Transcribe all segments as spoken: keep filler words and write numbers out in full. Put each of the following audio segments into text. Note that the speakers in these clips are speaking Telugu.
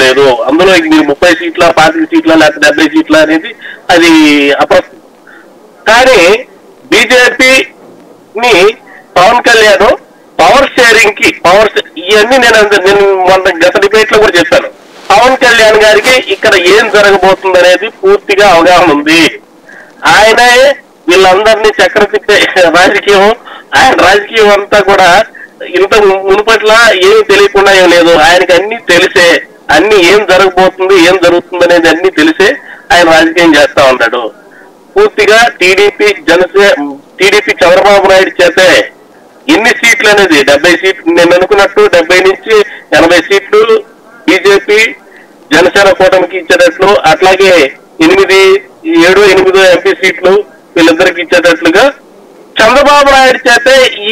లేదు. అందులో మీరు ముప్పై సీట్ల పాతిక సీట్ల లేకపోతే డెబ్బై సీట్ల అనేది అది అప్రస్తుతం. కానీ బీజేపీని పవన్ కళ్యాణ్ పవర్ షేరింగ్ కి పవర్ ఇవన్నీ నేను నేను మొన్న గత డిబేట్ లో కూడా చెప్పాను. పవన్ కళ్యాణ్ గారికి ఇక్కడ ఏం జరగబోతుంది అనేది పూర్తిగా అవగాహన ఉంది. ఆయనే వీళ్ళందరినీ చక్ర తిప్పే రాజకీయం, ఆయన రాజకీయం అంతా కూడా ఇంత మునుపట్ల ఏమి తెలియకుండా ఏం లేదు. ఆయనకి అన్ని తెలిసే, అన్ని ఏం జరగబోతుంది ఏం జరుగుతుంది అనేది అన్ని తెలిసే ఆయన రాజకీయం చేస్తా ఉన్నాడు. పూర్తిగా టీడీపీ జనసేన టీడీపీ చంద్రబాబు నాయుడు చేతే ఎన్ని సీట్లు అనేది డెబ్బై సీట్లు నేను అనుకున్నట్టు డెబ్బై నుంచి ఎనభై సీట్లు బీజేపీ జనసేన కూటమికి ఇచ్చేటట్లు, అట్లాగే ఎనిమిది ఏడు ఎనిమిదో ఎంపీ సీట్లు వీళ్ళిద్దరికి ఇచ్చేటట్లుగా చంద్రబాబు నాయుడు చేతే ఈ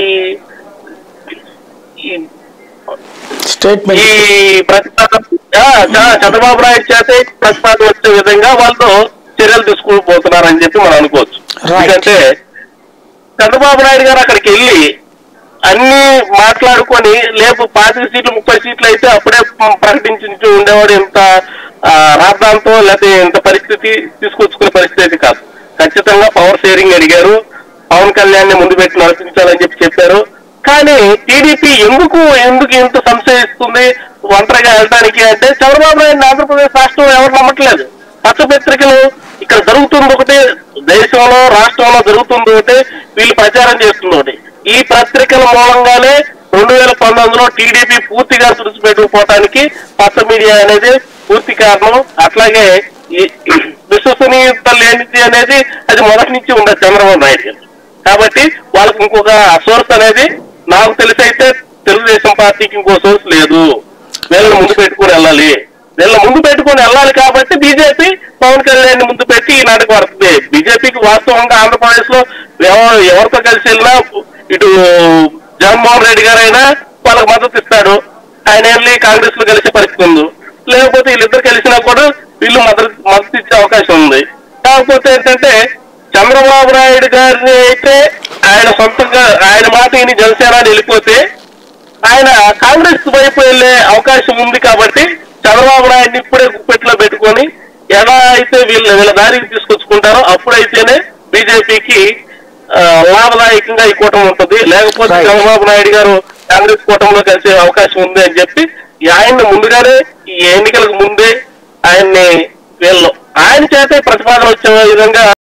ఈ ప్రతిపాదన చంద్రబాబు నాయుడు చేతే ప్రతిపాదన వచ్చే విధంగా వాళ్ళు చర్యలు తీసుకుపోతున్నారని చెప్పి మనం అనుకోవచ్చు. ఎందుకంటే చంద్రబాబు నాయుడు గారు అక్కడికి వెళ్ళి అన్ని మాట్లాడుకొని లేపు పాతిక సీట్లు ముప్పై సీట్లు అయితే అప్పుడే ప్రకటించి ఉండేవాడు. ఇంత రాద్దాంతో లేకపోతే ఇంత పరిస్థితి తీసుకొచ్చుకునే పరిస్థితి కాదు. ఖచ్చితంగా పవర్ షేరింగ్ అడిగారు, పవన్ కళ్యాణ్ ని ముందు పెట్టి నడిపించాలని చెప్పి చెప్పారు. కానీ టీడీపీ ఎందుకు ఎందుకు ఇంత సంశయిస్తుంది ఒంటరిగా వెళ్ళడానికి అంటే చంద్రబాబు నాయుడు ఆంధ్రప్రదేశ్ రాష్ట్రం ఎవరు నమ్మట్లేదు. పత్రపత్రికలు ఇక్కడ జరుగుతుంది ఒకటి, దేశంలో రాష్ట్రంలో జరుగుతుంది ఒకటి, వీళ్ళు ప్రచారం చేస్తుంది ఒకటి. ఈ పత్రికల మూలంగానే రెండు వేల పంతొమ్మిదిలో టీడీపీ పూర్తిగా తుడిచిపెట్టుకుపోవటానికి పచ్చ మీడియా అనేది పూర్తి కారణం. అట్లాగే ఈ విశ్వసనీయత లేనిది అనేది అది మొదటి నుంచి ఉండదు చంద్రబాబు నాయుడు గారు. కాబట్టి వాళ్ళకి ఇంకొక సోర్స్ అనేది నాకు తెలిసి అయితే తెలుగుదేశం పార్టీకి ఇంకో సోర్స్ లేదు. వీళ్ళని ముందు పెట్టుకుని వెళ్ళాలి, వీళ్ళని ముందు పెట్టుకుని వెళ్ళాలి. కాబట్టి బీజేపీ పవన్ కళ్యాణ్ ముందు పెట్టి ఈ నాటకం పడుతుంది. బీజేపీకి వాస్తవంగా ఆంధ్రప్రదేశ్ లో ఎవరితో కలిసి వెళ్ళినా ఇటు జగన్మోహన్ రెడ్డి గారైనా వాళ్ళకి మద్దతు ఇస్తాడు. ఆయన వెళ్ళి కాంగ్రెస్ లో కలిసే పరిస్థితి ఉంది. లేకపోతే వీళ్ళిద్దరు కలిసినా కూడా వీళ్ళు మద్దతు మద్దతు ఇచ్చే అవకాశం ఉంది. కాకపోతే ఏంటంటే చంద్రబాబు నాయుడు గారిని అయితే ఆయన సొంతంగా ఆయన మాట ఈయన జనసేన వెళ్ళిపోతే ఆయన కాంగ్రెస్ వైపు వెళ్లే అవకాశం ఉంది. కాబట్టి చంద్రబాబు నాయుడిని ఇప్పుడే గుప్పెట్లో పెట్టుకొని ఎలా అయితే వీళ్ళు వీళ్ళ దారికి తీసుకొచ్చుకుంటారో అప్పుడైతేనే బీజేపీకి లాభదాయకంగా ఈ కూటమి ఉంటుంది. లేకపోతే చంద్రబాబు నాయుడు గారు కాంగ్రెస్ కూటమిలో కలిసే అవకాశం ఉంది అని చెప్పి ఆయన్ని ముందుగానే ఈ ఎన్నికలకు ముందే ఆయన్ని వీళ్ళు ఆయన చేతే ప్రతిపాదన వచ్చే విధంగా